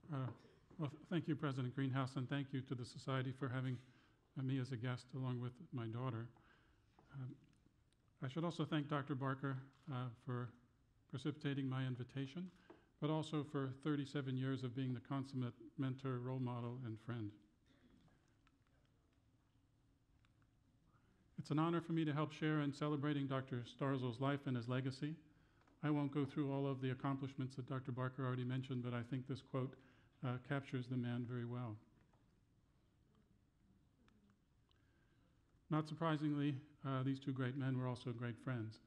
Thank you, President Greenhouse, and thank you to the Society for having me as a guest along with my daughter. I should also thank Dr. Barker for precipitating my invitation, but also for 37 years of being the consummate mentor, role model, and friend. It's an honor for me to help share in celebrating Dr. Starzl's life and his legacy. I won't go through all of the accomplishments that Dr. Barker already mentioned, but I think this quote captures the man very well. Not surprisingly, these two great men were also great friends.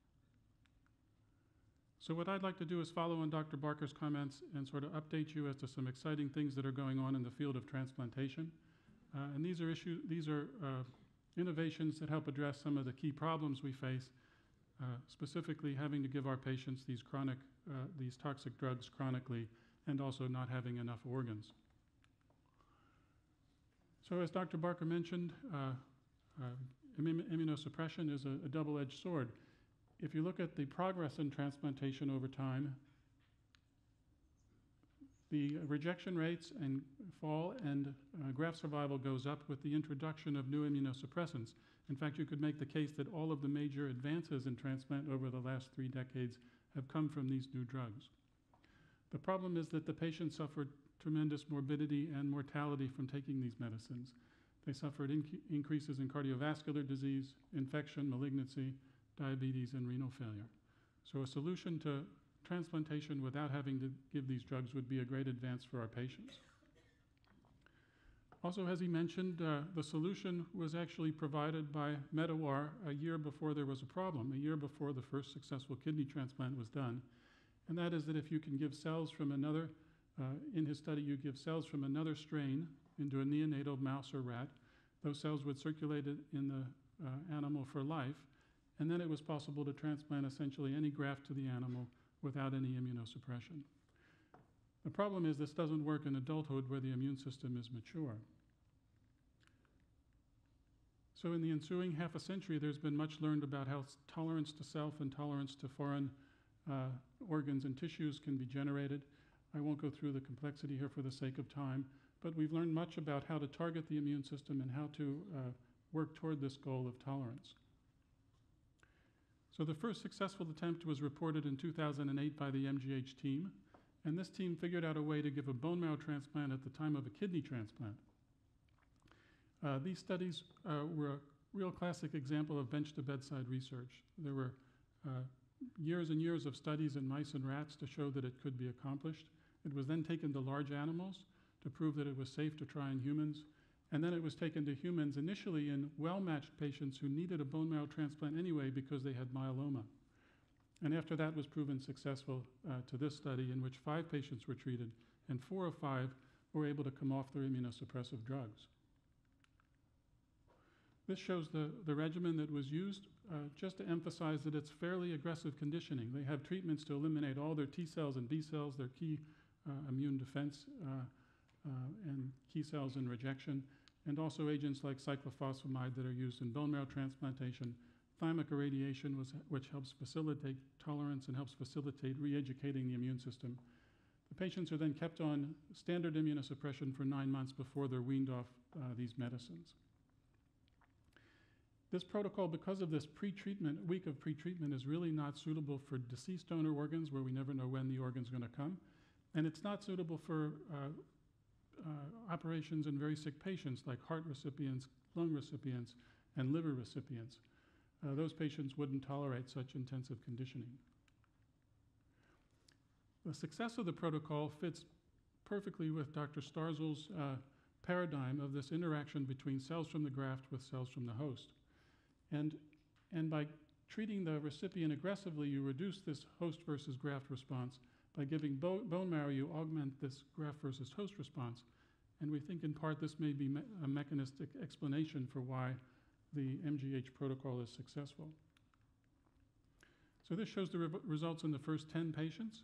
So what I'd like to do is follow on Dr. Barker's comments and sort of update you as to some exciting things that are going on in the field of transplantation. And these are innovations that help address some of the key problems we face, specifically having to give our patients these toxic drugs chronically, and also not having enough organs. So as Dr. Barker mentioned, immunosuppression is a double-edged sword. If you look at the progress in transplantation over time, the rejection rates fall and graft survival goes up with the introduction of new immunosuppressants. In fact, you could make the case that all of the major advances in transplant over the last 3 decades have come from these new drugs. The problem is that the patients suffered tremendous morbidity and mortality from taking these medicines. They suffered increases in cardiovascular disease, infection, malignancy, diabetes, and renal failure. So a solution to transplantation without having to give these drugs would be a great advance for our patients. Also, as he mentioned, the solution was actually provided by Medawar a year before there was a problem, a year before the first successful kidney transplant was done. And that is that if you can give cells from another, in his study you give cells from another strain into a neonatal mouse or rat, those cells would circulate in the animal for life, and then it was possible to transplant essentially any graft to the animal without any immunosuppression. The problem is this doesn't work in adulthood where the immune system is mature. So in the ensuing half a century, there's been much learned about how tolerance to self and tolerance to foreign organs and tissues can be generated. I won't go through the complexity here for the sake of time, but we've learned much about how to target the immune system and how to work toward this goal of tolerance. So the first successful attempt was reported in 2008 by the MGH team, and this team figured out a way to give a bone marrow transplant at the time of a kidney transplant. These studies were a real classic example of bench-to-bedside research. There were years and years of studies in mice and rats to show that it could be accomplished. It was then taken to large animals to prove that it was safe to try in humans, and then it was taken to humans initially in well-matched patients who needed a bone marrow transplant anyway because they had myeloma. And after that was proven successful to this study in which 5 patients were treated, and 4 of 5 were able to come off their immunosuppressive drugs. This shows the regimen that was used just to emphasize that it's fairly aggressive conditioning. They have treatments to eliminate all their T cells and B cells, their key immune defense and key cells in rejection, and also agents like cyclophosphamide that are used in bone marrow transplantation, thymic irradiation, which helps facilitate tolerance and helps facilitate re-educating the immune system. The patients are then kept on standard immunosuppression for 9 months before they're weaned off these medicines. This protocol, because of this week of pre-treatment, is really not suitable for deceased donor organs where we never know when the organ's going to come. And it's not suitable for operations in very sick patients like heart recipients, lung recipients, and liver recipients. Those patients wouldn't tolerate such intensive conditioning. The success of the protocol fits perfectly with Dr. Starzl's paradigm of this interaction between cells from the graft with cells from the host. And by treating the recipient aggressively, you reduce this host versus graft response. By giving bone marrow, you augment this graft versus host response. And we think in part this may be a mechanistic explanation for why the MGH protocol is successful. So this shows the results in the first 10 patients.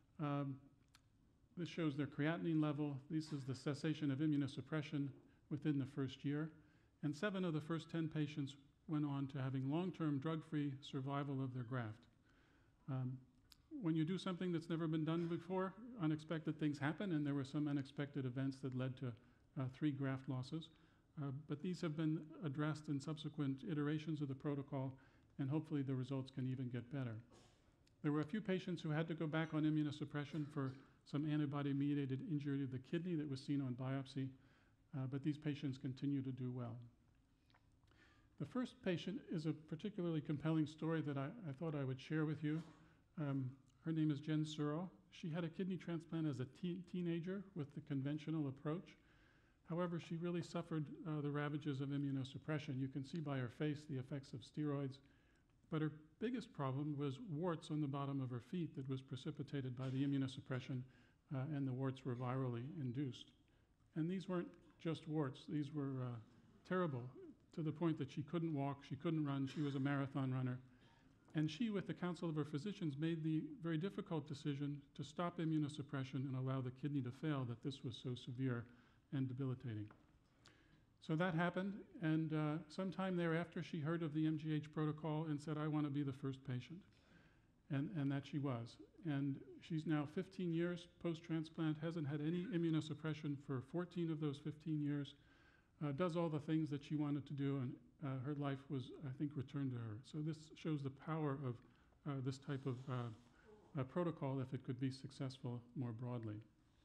This shows their creatinine level. This is the cessation of immunosuppression within the first year. And 7 of the first 10 patients went on to having long-term drug-free survival of their graft. when you do something that's never been done before, unexpected things happen, and there were some unexpected events that led to 3 graft losses. But these have been addressed in subsequent iterations of the protocol, and hopefully the results can even get better. There were a few patients who had to go back on immunosuppression for some antibody-mediated injury of the kidney that was seen on biopsy, but these patients continue to do well. The first patient is a particularly compelling story that I thought I would share with you. Her name is Jen Searle. She had a kidney transplant as a teenager with the conventional approach. However, she really suffered the ravages of immunosuppression. You can see by her face the effects of steroids. But her biggest problem was warts on the bottom of her feet that was precipitated by the immunosuppression, and the warts were virally induced. And these weren't just warts. These were terrible, to the point that she couldn't walk, she couldn't run, she was a marathon runner. And she, with the counsel of her physicians, made the very difficult decision to stop immunosuppression and allow the kidney to fail, that this was so severe and debilitating. So that happened, and sometime thereafter she heard of the MGH protocol and said, I want to be the first patient. And that she was. And she's now 15 years post-transplant, hasn't had any immunosuppression for 14 of those 15 years, does all the things that she wanted to do, and her life was, I think, returned to her. So this shows the power of this type of protocol if it could be successful more broadly.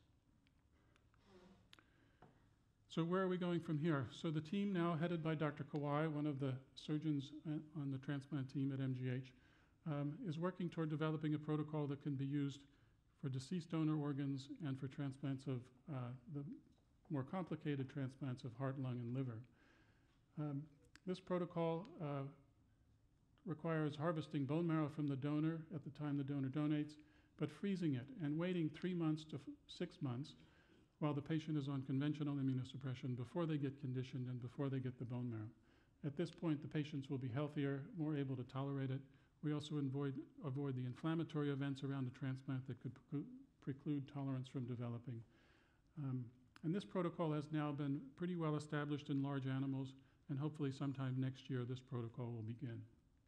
So where are we going from here? So the team now, headed by Dr. Kawai, one of the surgeons on the transplant team at MGH, is working toward developing a protocol that can be used for deceased donor organs and for transplants of the more complicated transplants of heart, lung, and liver. This protocol requires harvesting bone marrow from the donor at the time the donor donates, but freezing it and waiting 3 months to 6 months while the patient is on conventional immunosuppression before they get conditioned and before they get the bone marrow. At this point, the patients will be healthier, more able to tolerate it. We also avoid the inflammatory events around the transplant that could preclude tolerance from developing. And this protocol has now been pretty well established in large animals, and hopefully sometime next year this protocol will begin.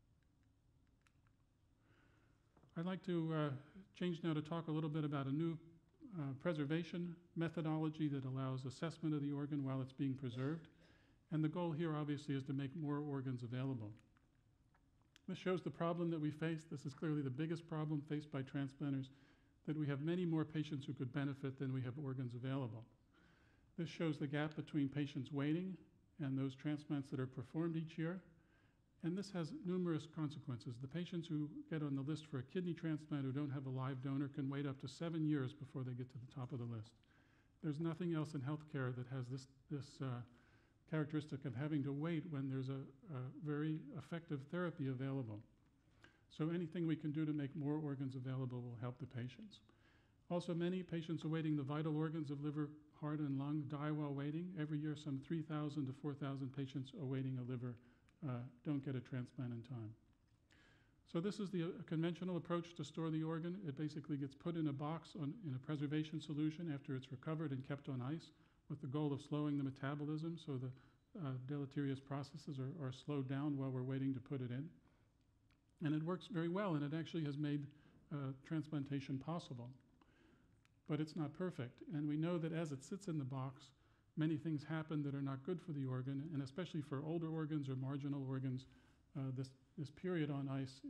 I'd like to change now to talk a little bit about a new preservation methodology that allows assessment of the organ while it's being preserved. And the goal here obviously is to make more organs available. This shows the problem that we face. This is clearly the biggest problem faced by transplanters, that we have many more patients who could benefit than we have organs available. This shows the gap between patients waiting and those transplants that are performed each year. And this has numerous consequences. The patients who get on the list for a kidney transplant who don't have a live donor can wait up to 7 years before they get to the top of the list. There's nothing else in healthcare that has this characteristic of having to wait when there's a very effective therapy available. So anything we can do to make more organs available will help the patients. Also, many patients awaiting the vital organs of liver, heart, and lung die while waiting. Every year, some 3,000 to 4,000 patients awaiting a liver don't get a transplant in time. So this is the conventional approach to store the organ. It basically gets put in a box in a preservation solution after it's recovered and kept on ice, with the goal of slowing the metabolism so the deleterious processes are slowed down while we're waiting to put it in. And it works very well, and it actually has made transplantation possible. But it's not perfect, and we know that as it sits in the box, many things happen that are not good for the organ, and especially for older organs or marginal organs, this period on ice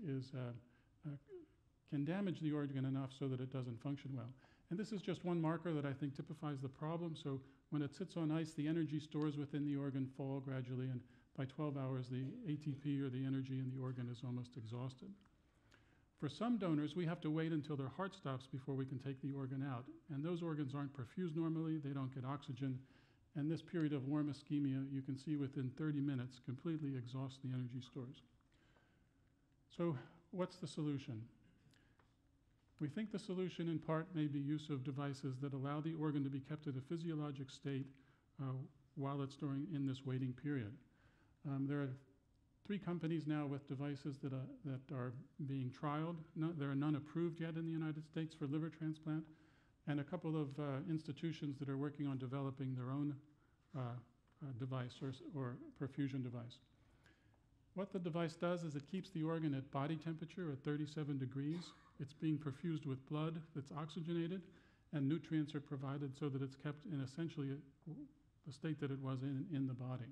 can damage the organ enough so that it doesn't function well. And this is just one marker that I think typifies the problem. So when it sits on ice, the energy stores within the organ fall gradually, and by 12 hours, the ATP, or the energy in the organ, is almost exhausted. For some donors, we have to wait until their heart stops before we can take the organ out. And those organs aren't perfused normally, they don't get oxygen, and this period of warm ischemia, you can see within 30 minutes, completely exhausts the energy stores. So what's the solution? We think the solution in part may be use of devices that allow the organ to be kept at a physiologic state while it's in this waiting period. There are 3 companies now with devices that are being trialed. There are none approved yet in the United States for liver transplant, and a couple of institutions that are working on developing their own device or perfusion device. What the device does is it keeps the organ at body temperature at 37 degrees It's being perfused with blood that's oxygenated, and nutrients are provided so that it's kept in essentially the state that it was in the body.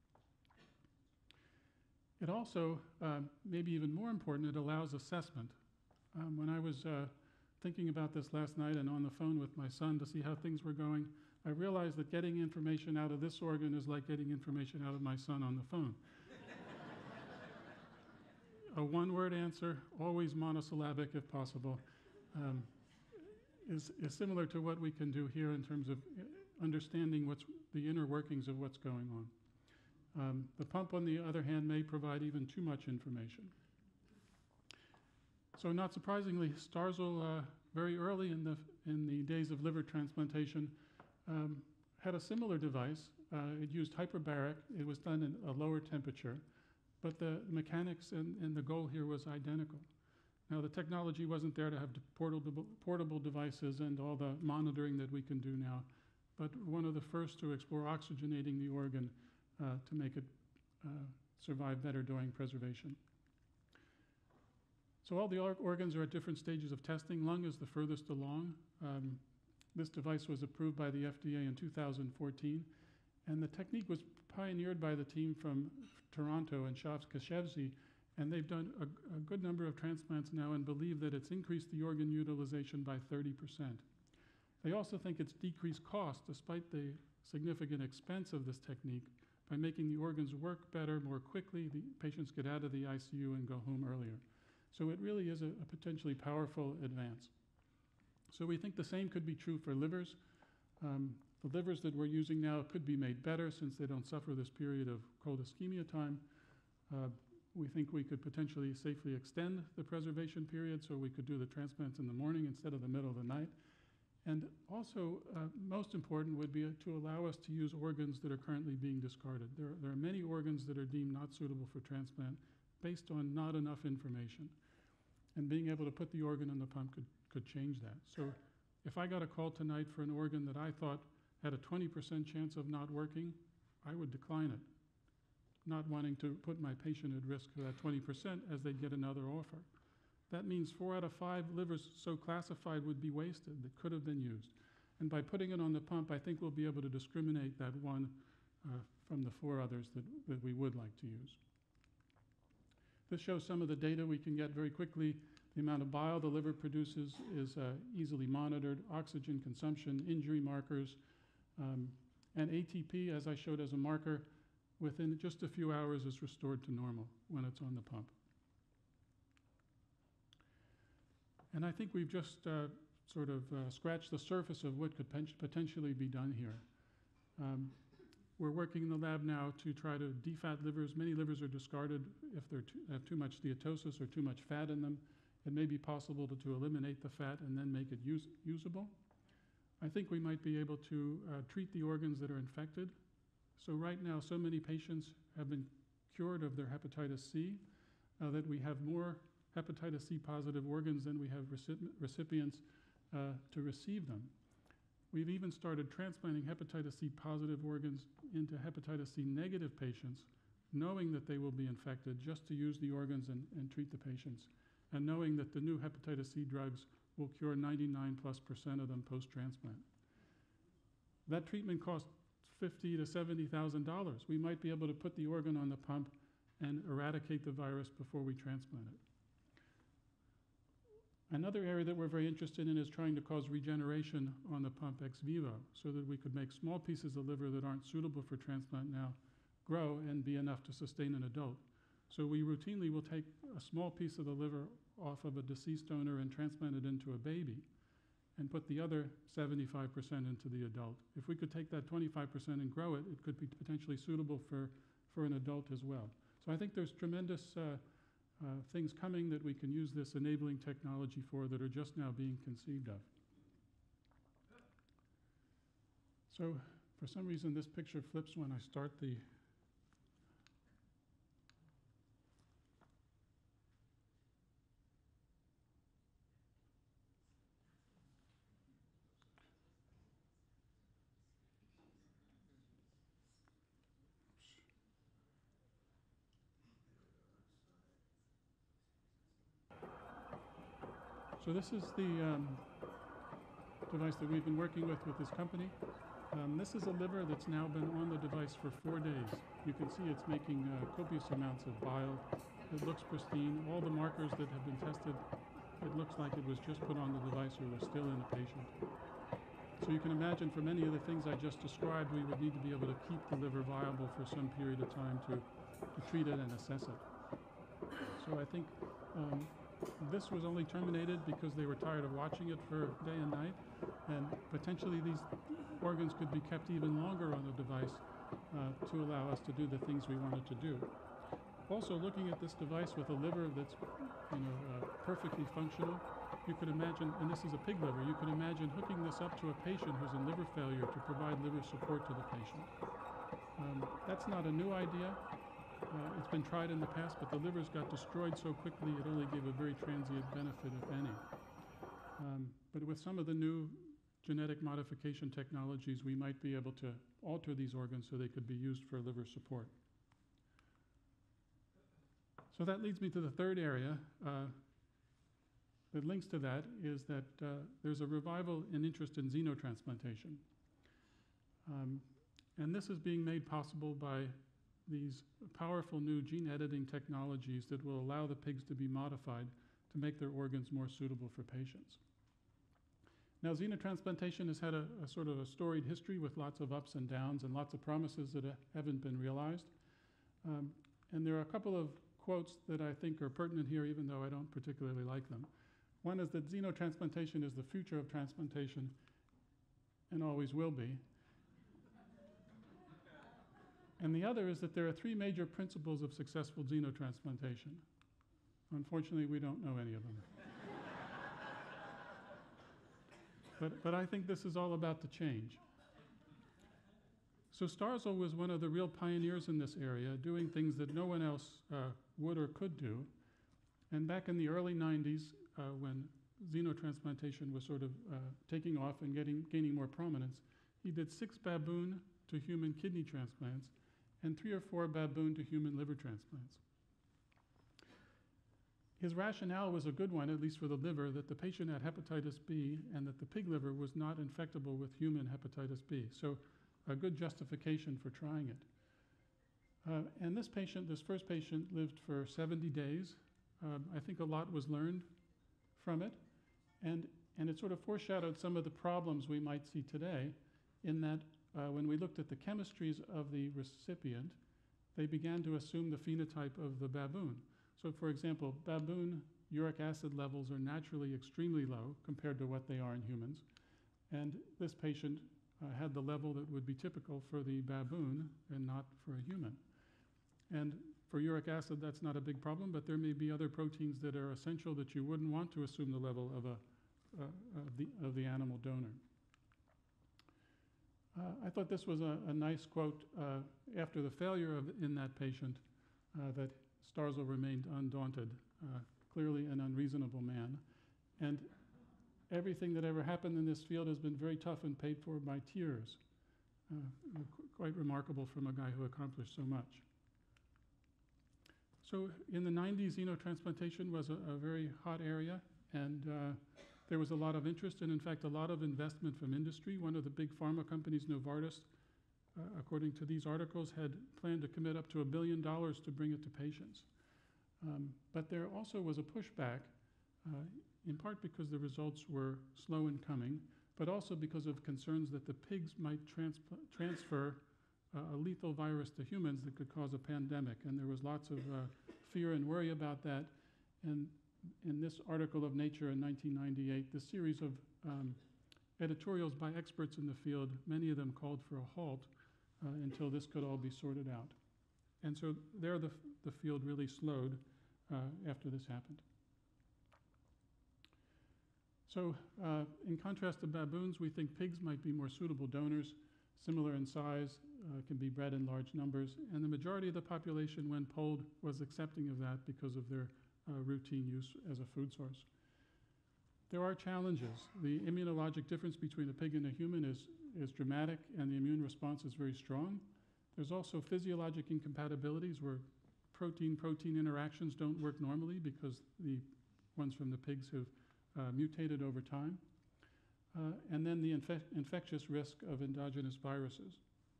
It also, maybe even more important, it allows assessment. When I was thinking about this last night and on the phone with my son to see how things were going, I realized that getting information out of this organ is like getting information out of my son on the phone. A one-word answer, always monosyllabic if possible, is similar to what we can do here in terms of understanding what's the inner workings of what's going on. The pump, on the other hand, may provide even too much information. So not surprisingly, Starzl, very early in the days of liver transplantation, had a similar device. It used hyperbaric. It was done in a lower temperature, but the mechanics and the goal here was identical. Now, the technology wasn't there to have portable devices and all the monitoring that we can do now, but one of the first to explore oxygenating the organ to make it survive better during preservation. So all the organs are at different stages of testing. Lung is the furthest along. This device was approved by the FDA in 2014, and the technique was pioneered by the team from Toronto and Shavs Kashevzi, and they've done a good number of transplants now and believe that it's increased the organ utilization by 30%. They also think it's decreased cost, despite the significant expense of this technique, by making the organs work better, more quickly. The patients get out of the ICU and go home earlier. So it really is a potentially powerful advance. So we think the same could be true for livers. The livers that we're using now could be made better since they don't suffer this period of cold ischemia time. We think we could potentially safely extend the preservation period, so we could do the transplants in the morning instead of the middle of the night. And also, most important would be to allow us to use organs that are currently being discarded. There are many organs that are deemed not suitable for transplant based on not enough information. And being able to put the organ in the pump could change that. So if I got a call tonight for an organ that I thought had a 20% chance of not working, I would decline it, not wanting to put my patient at risk for that 20% as they get another offer. That means 4 out of 5 livers so classified would be wasted that could have been used. And by putting it on the pump, I think we'll be able to discriminate that one from the 4 others that we would like to use. This shows some of the data we can get very quickly. The amount of bile the liver produces is easily monitored, oxygen consumption, injury markers, and ATP, as I showed as a marker, within just a few hours is restored to normal when it's on the pump. And I think we've just scratched the surface of what could potentially be done here. We're working in the lab now to try to defat livers. Many livers are discarded if they have too much steatosis or too much fat in them. It may be possible to eliminate the fat and then make it usable. I think we might be able to treat the organs that are infected. So right now, so many patients have been cured of their hepatitis C that we have more hepatitis C positive organs than we have recipients to receive them. We've even started transplanting hepatitis C positive organs into hepatitis C negative patients, knowing that they will be infected, just to use the organs and treat the patients, and knowing that the new hepatitis C drugs will cure 99+% of them post-transplant. That treatment costs $50,000 to $70,000. We might be able to put the organ on the pump and eradicate the virus before we transplant it. Another area that we're very interested in is trying to cause regeneration on the pump ex vivo, so that we could make small pieces of liver that aren't suitable for transplant now grow and be enough to sustain an adult. So we routinely will take a small piece of the liver off of a deceased donor and transplant it into a baby and put the other 75% into the adult. If we could take that 25% and grow it, it could be potentially suitable for an adult as well. So I think there's tremendous things coming that we can use this enabling technology for that are just now being conceived of. So for some reason, this picture flips when I start the So this is the device that we've been working with this company. This is a liver that's now been on the device for 4 days. You can see it's making copious amounts of bile. It looks pristine. All the markers that have been tested, it looks like it was just put on the device or was still in the patient. So you can imagine for many of the things I just described, we would need to be able to keep the liver viable for some period of time to treat it and assess it. So I think this was only terminated because they were tired of watching it for day and night, and potentially these organs could be kept even longer on the device to allow us to do the things we wanted to do. Also, looking at this device with a liver that's perfectly functional, you could imagine, and this is a pig liver, you could imagine hooking this up to a patient who's in liver failure to provide liver support to the patient. That's not a new idea. It's been tried in the past, but the livers got destroyed so quickly it only gave a very transient benefit, if any. But with some of the new genetic modification technologies, we might be able to alter these organs so they could be used for liver support. So that leads me to the third area that links to that, is that there's a revival in interest in xenotransplantation. And this is being made possible by these powerful new gene editing technologies that will allow the pigs to be modified to make their organs more suitable for patients. Now, xenotransplantation has had a sort of a storied history with lots of ups and downs and lots of promises that haven't been realized. And there are a couple of quotes that I think are pertinent here, even though I don't particularly like them. One is that xenotransplantation is the future of transplantation and always will be. And the other is that there are 3 major principles of successful xenotransplantation. Unfortunately, we don't know any of them. But I think this is all about to change. So Starzl was one of the real pioneers in this area, doing things that no one else would or could do. And back in the early 90s, when xenotransplantation was sort of taking off and gaining more prominence, he did 6 baboon to human kidney transplants and 3 or 4 baboon to human liver transplants. His rationale was a good one, at least for the liver, that the patient had hepatitis B and that the pig liver was not infectable with human hepatitis B. So a good justification for trying it. And this first patient lived for 70 days. I think a lot was learned from it. And it sort of foreshadowed some of the problems we might see today, in that when we looked at the chemistries of the recipient, they began to assume the phenotype of the baboon. So for example, baboon uric acid levels are naturally extremely low compared to what they are in humans. And this patient had the level that would be typical for the baboon and not for a human. And for uric acid, that's not a big problem, but there may be other proteins that are essential that you wouldn't want to assume the level of the animal donor. I thought this was a nice quote after the failure in that patient, that Starzl remained undaunted, clearly an unreasonable man. And everything that ever happened in this field has been very tough and paid for by tears. Quite remarkable from a guy who accomplished so much. So in the 90s, xenotransplantation was a very hot area, and there was a lot of interest and, in fact, a lot of investment from industry. One of the big pharma companies, Novartis, according to these articles, had planned to commit up to $1 billion to bring it to patients. But there also was a pushback, in part because the results were slow in coming, but also because of concerns that the pigs might transfer a lethal virus to humans that could cause a pandemic. And there was lots of fear and worry about that. And in this article of Nature in 1998, the series of editorials by experts in the field, many of them called for a halt until this could all be sorted out. And so there the field really slowed after this happened. So in contrast to baboons, we think pigs might be more suitable donors, similar in size, can be bred in large numbers, and the majority of the population, when polled, was accepting of that because of their routine use as a food source. There are challenges. The immunologic difference between a pig and a human is dramatic, and the immune response is very strong. There's also physiologic incompatibilities where protein-protein interactions don't work normally because the ones from the pigs have mutated over time, and then the infectious risk of endogenous viruses.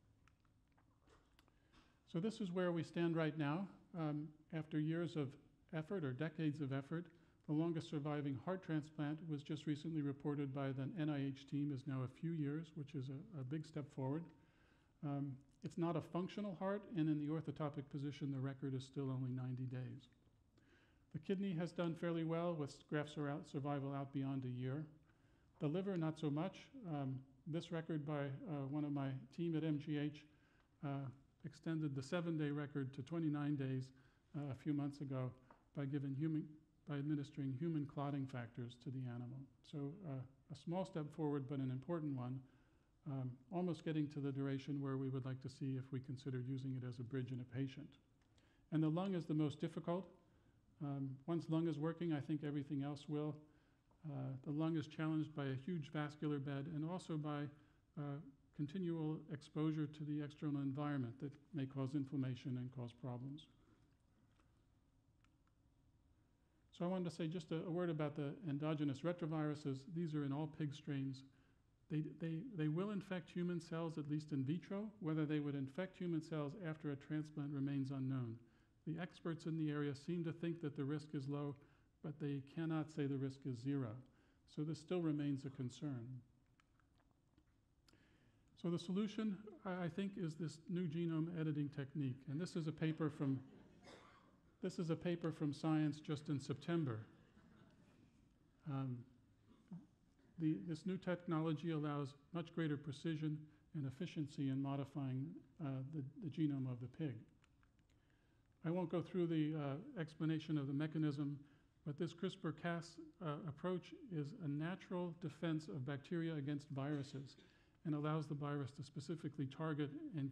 So this is where we stand right now. After years of effort, or decades of effort, the longest surviving heart transplant was just recently reported by the NIH team, is now a few years, which is a big step forward. It's not a functional heart, and in the orthotopic position, the record is still only 90 days. The kidney has done fairly well with graft survival out beyond a year. The liver, not so much. This record by one of my team at MGH extended the 7-day record to 29 days a few months ago by administering human clotting factors to the animal. So a small step forward, but an important one, almost getting to the duration where we would like to see if we consider using it as a bridge in a patient. And the lung is the most difficult. Once lung is working, I think everything else will. The lung is challenged by a huge vascular bed and also by continual exposure to the external environment that may cause inflammation and cause problems. So I wanted to say just a word about the endogenous retroviruses. These are in all pig strains. They will infect human cells, at least in vitro. Whether they would infect human cells after a transplant remains unknown. The experts in the area seem to think that the risk is low, but they cannot say the risk is zero. So this still remains a concern. So the solution, I think, is this new genome editing technique. And this is a paper from Science just in September. This new technology allows much greater precision and efficiency in modifying the genome of the pig. I won't go through the explanation of the mechanism, but this CRISPR-Cas approach is a natural defense of bacteria against viruses and allows the virus to specifically target and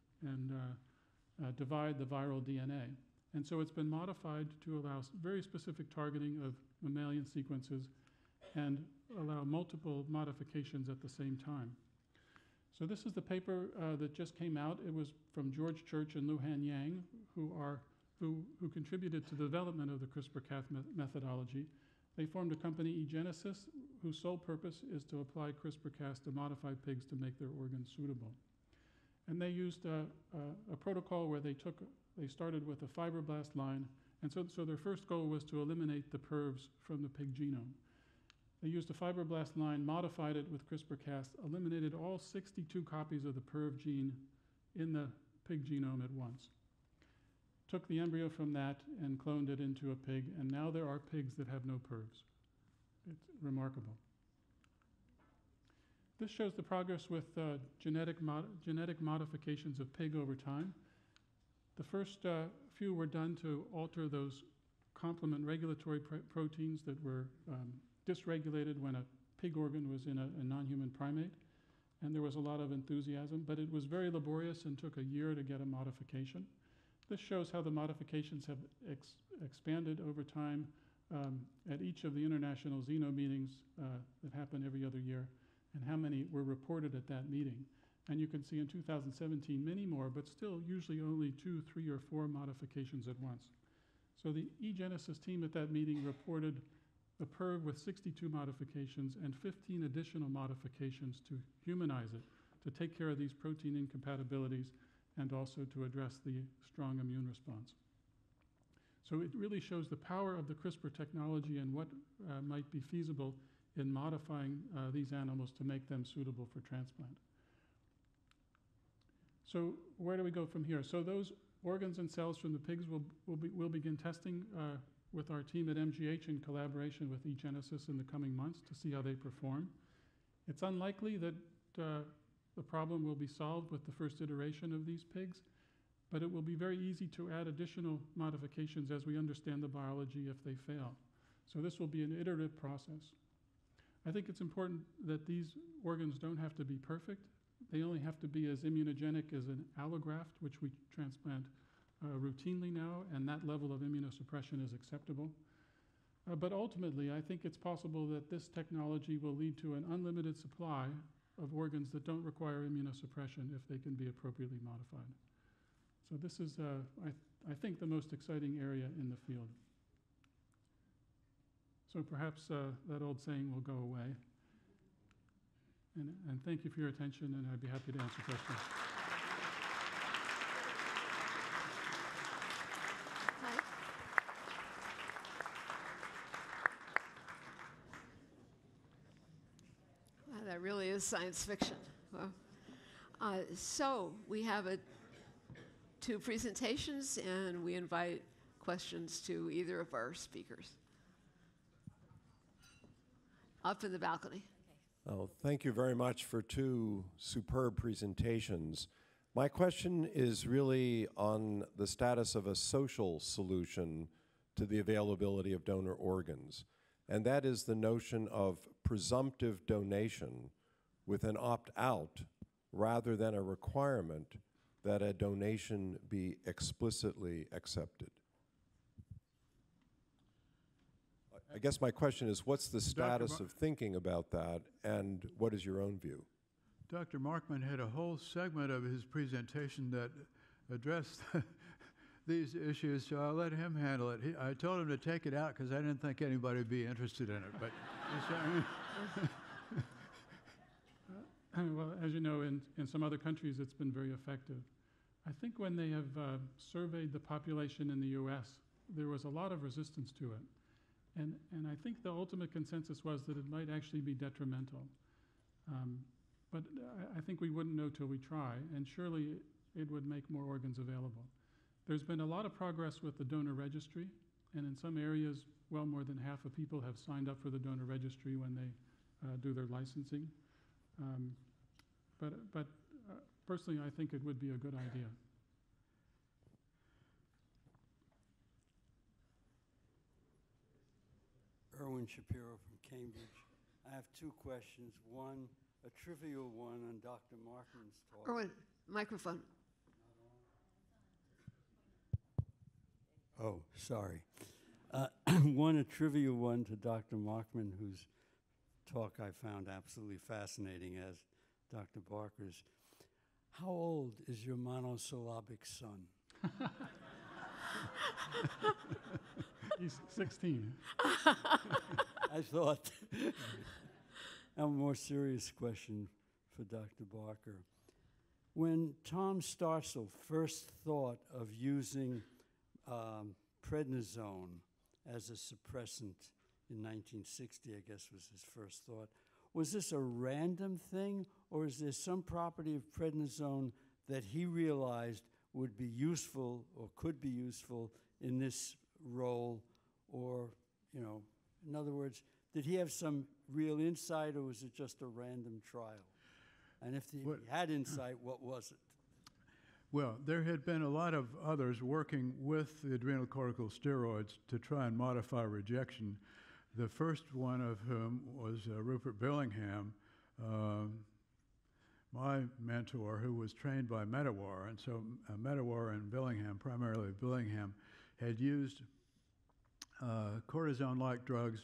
divide the viral DNA. And so it's been modified to allow very specific targeting of mammalian sequences and allow multiple modifications at the same time. So this is the paper that just came out. It was from George Church and Luhan Yang, who contributed to the development of the CRISPR-Cas methodology. They formed a company, eGenesis, whose sole purpose is to apply CRISPR-Cas to modify pigs to make their organs suitable. And they used a protocol where they started with a fibroblast line, and so their first goal was to eliminate the PERVs from the pig genome. They used a fibroblast line, modified it with CRISPR-Cas, eliminated all 62 copies of the PERV gene in the pig genome at once. Took the embryo from that and cloned it into a pig, and now there are pigs that have no PERVs. It's remarkable. This shows the progress with genetic modifications of pig over time. The first few were done to alter those complement regulatory proteins that were dysregulated when a pig organ was in a non-human primate, and there was a lot of enthusiasm, but it was very laborious and took a year to get a modification. This shows how the modifications have expanded over time at each of the international Xeno meetings that happen every other year, and how many were reported at that meeting. And you can see in 2017 many more, but still usually only 2, 3, or 4 modifications at once. So the eGenesis team at that meeting reported the PERV with 62 modifications and 15 additional modifications to humanize it, to take care of these protein incompatibilities and also to address the strong immune response. So it really shows the power of the CRISPR technology and what might be feasible in modifying these animals to make them suitable for transplant. So where do we go from here? So those organs and cells from the pigs we'll begin testing with our team at MGH in collaboration with eGenesis in the coming months to see how they perform. It's unlikely that the problem will be solved with the first iteration of these pigs, but it will be very easy to add additional modifications as we understand the biology if they fail. So this will be an iterative process. I think it's important that these organs don't have to be perfect. They only have to be as immunogenic as an allograft, which we transplant routinely now, and that level of immunosuppression is acceptable. But ultimately, I think it's possible that this technology will lead to an unlimited supply of organs that don't require immunosuppression if they can be appropriately modified. So this is, I think, the most exciting area in the field. So perhaps that old saying will go away. And thank you for your attention, and I'd be happy to answer questions. Wow, that really is science fiction. Well, so we have two presentations, and we invite questions to either of our speakers. Up in the balcony. Oh, thank you very much for two superb presentations. My question is really on the status of a social solution to the availability of donor organs, and that is the notion of presumptive donation with an opt-out rather than a requirement that a donation be explicitly accepted. I guess my question is, what's the status of thinking about that, and what is your own view? Dr. Markman had a whole segment of his presentation that addressed these issues, so I'll let him handle it. I told him to take it out because I didn't think anybody would be interested in it. But well, as you know, in some other countries, it's been very effective. I think when they have surveyed the population in the U.S., there was a lot of resistance to it. And I think the ultimate consensus was that it might actually be detrimental. But I think we wouldn't know till we try, and surely it would make more organs available. There's been a lot of progress with the donor registry, and in some areas, well more than half of people have signed up for the donor registry when they do their licensing. But personally, I think it would be a good idea. Erwin Shapiro from Cambridge. I have two questions. One, a trivial one on Dr. Markman's talk. Erwin, microphone. Oh, sorry. One, a trivial one to Dr. Markman, whose talk I found absolutely fascinating, as Dr. Barker's. How old is your monosyllabic son? He's 16. I thought. A more serious question for Dr. Barker. When Tom Starzl first thought of using prednisone as a suppressant in 1960, I guess was his first thought, was this a random thing, or is there some property of prednisone that he realized would be useful or could be useful in this role? Or, you know, in other words, did he have some real insight, or was it just a random trial? And if he had insight, what was it? well, there had been a lot of others working with the adrenocorticosteroids to try and modify rejection. The first one of whom was Rupert Billingham, my mentor, who was trained by Medawar. And so Medawar and Billingham, primarily Billingham, had used cortisone-like drugs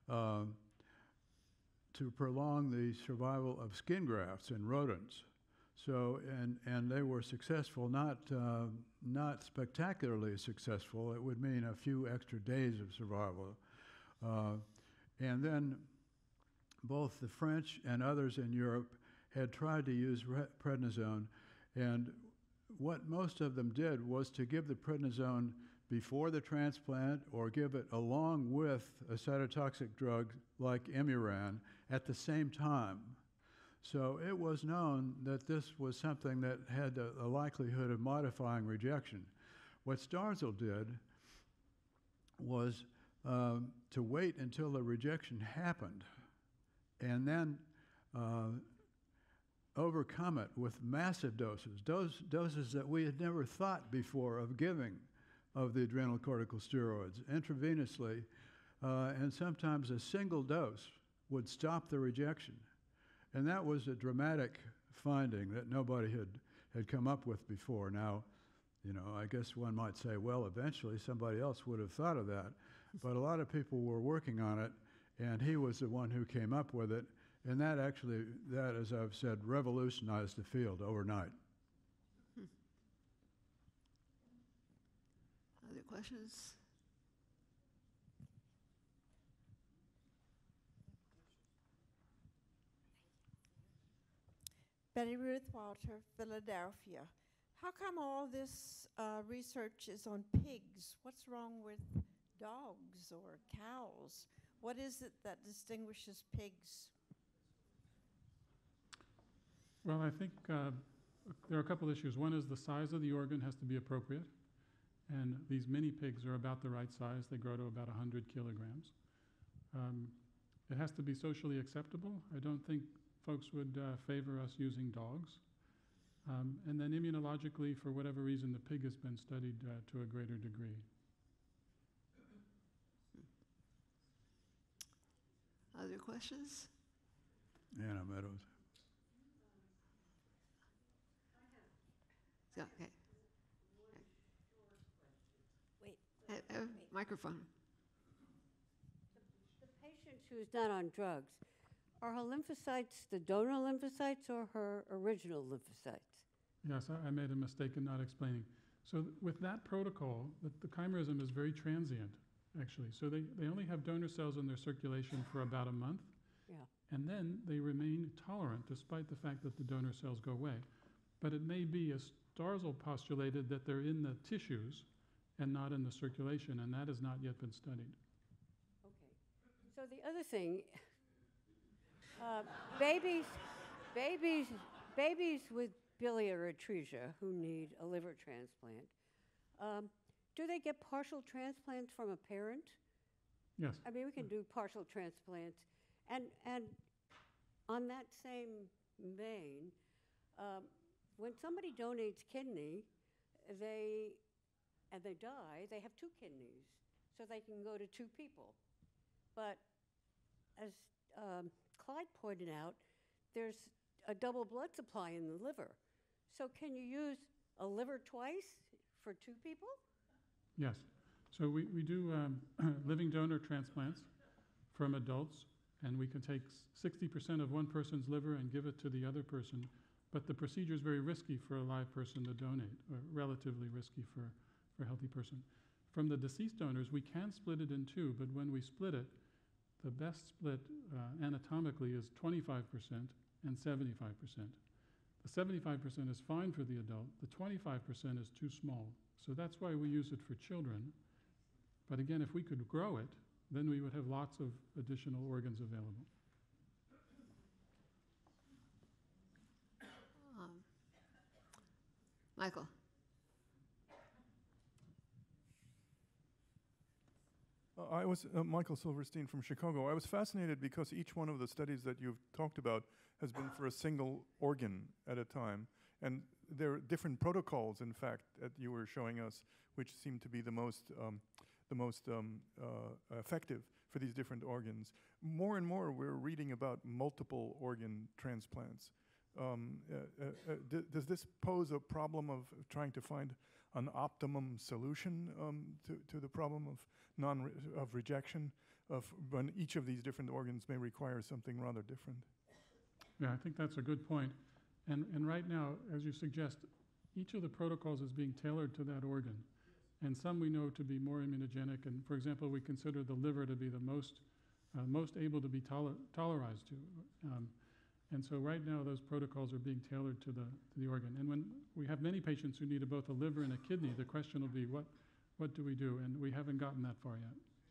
to prolong the survival of skin grafts in rodents. So, and they were successful, not spectacularly successful. It would mean a few extra days of survival. And then both the French and others in Europe had tried to use prednisone, and what most of them did was to give the prednisone before the transplant or give it along with a cytotoxic drug like Imuran at the same time. So it was known that this was something that had a likelihood of modifying rejection. What Starzl did was to wait until the rejection happened and then overcome it with massive doses, doses that we had never thought before of giving of the adrenocorticosteroids intravenously, and sometimes a single dose would stop the rejection. And that was a dramatic finding that nobody had come up with before. Now, you know, I guess one might say, well, eventually somebody else would have thought of that. But a lot of people were working on it, and he was the one who came up with it. And that actually, as I've said, revolutionized the field overnight. Other questions? Betty Ruth Walter, Philadelphia. How come all this research is on pigs? What's wrong with dogs or cows? What is it that distinguishes pigs? Well, I think there are a couple issues. One is the size of the organ has to be appropriate, and these mini pigs are about the right size. They grow to about 100 kilograms. It has to be socially acceptable. I don't think folks would favor us using dogs. And then immunologically, for whatever reason, the pig has been studied to a greater degree. Other questions? Anna Meadows. Okay. Wait. Microphone. The patient who's not on drugs, are her lymphocytes the donor lymphocytes or her original lymphocytes? Yes, I made a mistake in not explaining. So with that protocol, the chimerism is very transient, actually. So they only have donor cells in their circulation for about a month. Yeah. And then they remain tolerant despite the fact that the donor cells go away. But it may be, as Starzl postulated, that they're in the tissues and not in the circulation, and that has not yet been studied. Okay. So the other thing, babies with biliary atresia who need a liver transplant, do they get partial transplants from a parent? Yes. I mean, we can do partial transplants. And on that same vein, when somebody donates kidney, and they die, they have two kidneys, so they can go to two people. But as Clyde pointed out, there's a double blood supply in the liver. So can you use a liver twice for two people? Yes. So we do living donor transplants from adults, and we can take 60% of one person's liver and give it to the other person. But the procedure is very risky for a live person to donate, or relatively risky for a healthy person. From the deceased donors, we can split it in two, but when we split it, the best split anatomically is 25% and 75%. The 75% is fine for the adult. The 25% is too small. So that's why we use it for children. But again, if we could grow it, then we would have lots of additional organs available. Michael. I was Michael Silverstein from Chicago. I was fascinated because each one of the studies that you've talked about has been for a single organ at a time. And there are different protocols, in fact, that you were showing us, which seem to be the most effective for these different organs. More and more, we're reading about multiple organ transplants. Does this pose a problem of trying to find an optimum solution to the problem of rejection, of when each of these different organs may require something rather different? Yeah, I think that's a good point. And right now, as you suggest, each of the protocols is being tailored to that organ. And some we know to be more immunogenic. And for example, we consider the liver to be the most able to be tolerized to. And so right now, those protocols are being tailored to the organ. And when we have many patients who need both a liver and a kidney, the question will be, what do we do? And we haven't gotten that far yet.